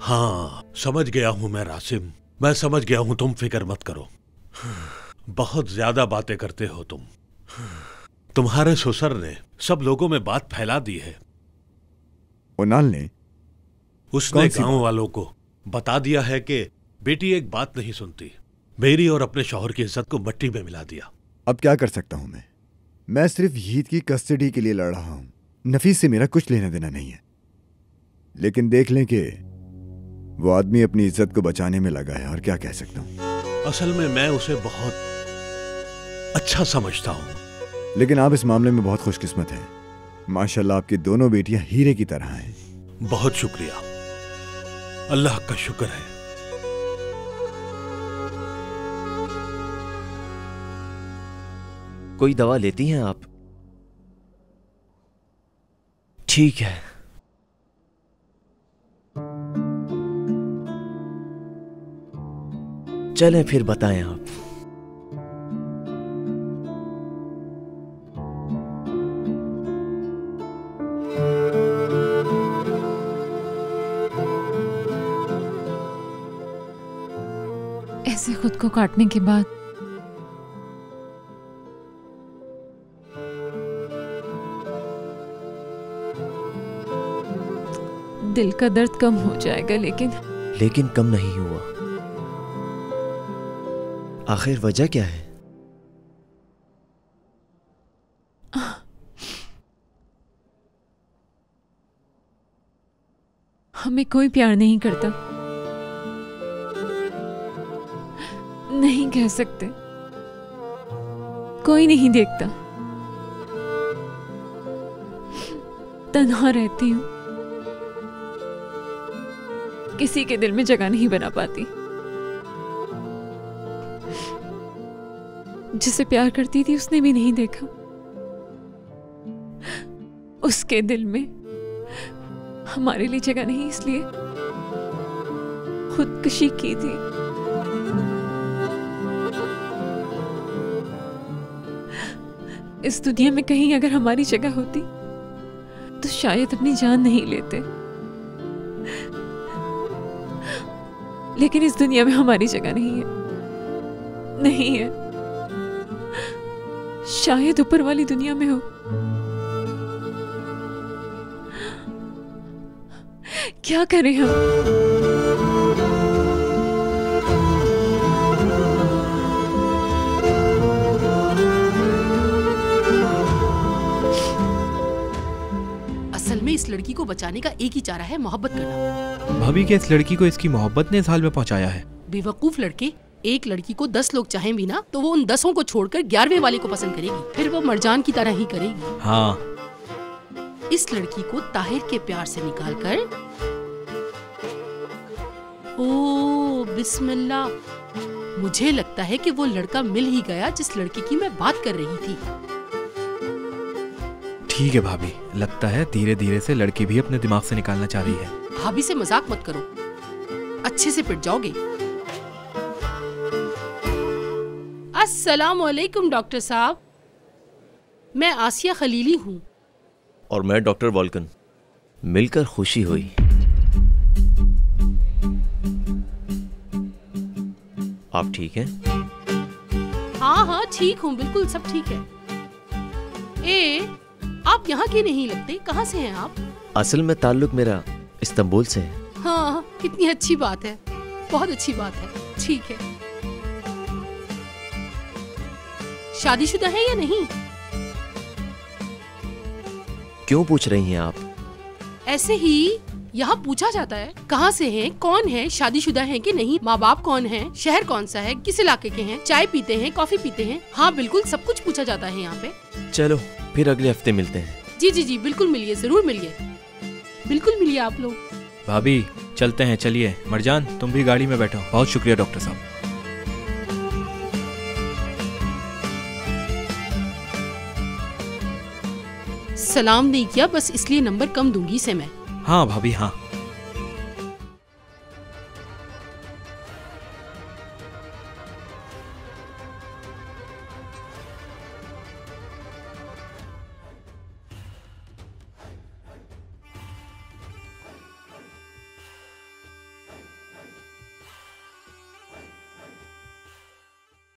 हाँ, समझ गया हूँ मैं रासिम, मैं समझ गया हूँ। तुम फिक्र मत करो। बहुत ज्यादा बातें करते हो तुम। तुम्हारे ससुर ने सब लोगों में बात फैला दी है। उनाल ने? उसने गांव वालों को बता दिया है कि बेटी एक बात नहीं सुनती। मेरी और अपने शौहर की इज्जत को मिट्टी में मिला दिया। अब क्या कर सकता हूं मैं सिर्फ हीत की कस्टडी के लिए लड़ रहा हूं। नफीस से मेरा कुछ लेना देना नहीं है। लेकिन देख लें कि वो आदमी अपनी इज्जत को बचाने में लगा है, और क्या कह सकता हूं। असल में मैं उसे बहुत अच्छा समझता हूं। लेकिन आप इस मामले में बहुत खुशकिस्मत हैं। माशाल्लाह, आपकी दोनों बेटियां हीरे की तरह हैं। बहुत शुक्रिया, अल्लाह का शुक्र है। कोई दवा लेती हैं आप? ठीक है। चलें फिर, बताएं आप। ऐसे खुद को काटने के बाद दिल का दर्द कम हो जाएगा, लेकिन कम नहीं हुआ। आखिर वजह क्या है? हमें कोई प्यार नहीं करता। नहीं कह सकते, कोई नहीं देखता। तन्हा रहती हूँ, किसी के दिल में जगह नहीं बना पाती। जिसे प्यार करती थी उसने भी नहीं देखा। उसके दिल में हमारे लिए जगह नहीं, इसलिए खुदकुशी की थी। इस दुनिया में कहीं अगर हमारी जगह होती तो शायद अपनी जान नहीं लेते। लेकिन इस दुनिया में हमारी जगह नहीं है, नहीं है। शायद ऊपर वाली दुनिया में हो। क्या करें हम? असल में इस लड़की को बचाने का एक ही चारा है, मोहब्बत करना। भाभी, क्या इस लड़की को इसकी मोहब्बत ने इस हाल में पहुंचाया है? बेवकूफ लड़के, एक लड़की को 10 लोग चाहें भी ना तो वो उन 10 को छोड़कर 11वें वाले को पसंद करेगी। फिर वो मरजान की तरह ही करेगी। हाँ। इस लड़की को ताहिर के प्यार से निकालकर, ओ बिस्मिल्लाह, मुझे लगता है कि वो लड़का मिल ही गया जिस लड़की की मैं बात कर रही थी। ठीक है भाभी, लगता है धीरे धीरे से लड़की भी अपने दिमाग से निकालना चाह रही है। भाभी से मजाक मत करो, अच्छे से पिट जाओगे। अस्सलाम वालेकुम डॉक्टर साहब, मैं आसिया खलीली हूँ। और मैं डॉक्टर वॉल्कन। मिलकर खुशी हुई। आप ठीक हैं? हाँ हाँ ठीक हूँ, बिल्कुल सब ठीक है। आप यहाँ के नहीं लगते, कहाँ से हैं आप? असल में ताल्लुक मेरा इस्तांबुल से है। हाँ, कितनी अच्छी बात है, बहुत अच्छी बात है। ठीक है, शादीशुदा है या नहीं? क्यों पूछ रही हैं आप? ऐसे ही यहाँ पूछा जाता है। कहाँ से हैं, कौन है, शादीशुदा हैं कि नहीं, माँ बाप कौन है, शहर कौन सा है, किस इलाके के हैं, चाय पीते हैं, कॉफी पीते हैं। हाँ बिल्कुल, सब कुछ पूछा जाता है यहाँ पे। चलो फिर अगले हफ्ते मिलते हैं। जी जी जी बिल्कुल मिलिए, जरूर मिलिए, बिल्कुल मिलिए आप लोग। भाभी चलते हैं, चलिए। मरजान तुम भी गाड़ी में बैठो। बहुत शुक्रिया डॉक्टर साहब। सलाम नहीं किया बस इसलिए नंबर कम दूंगी से मैं। हाँ भाभी हाँ।